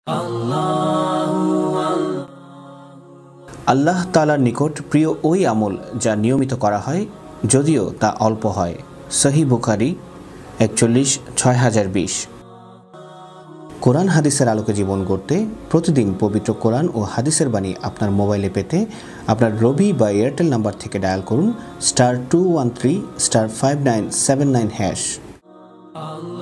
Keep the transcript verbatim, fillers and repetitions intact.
আল্লাহ তাআলার নিকট প্রিয় ওই আমল যা নিয়মিত করা হয় যদিও তা অল্প হয়। সহিহ বুখারী একচল্লিশ ছয় হাজার বিশ। কোরআন হাদিসের আলোকে জীবন গড়তে প্রতিদিন পবিত্র কোরআন ও হাদিসের বাণী আপনার মোবাইলে পেতে আপনার রবি বা এয়ারটেল নাম্বার থেকে ডায়াল করুন star two one three star five nine seven nine hash.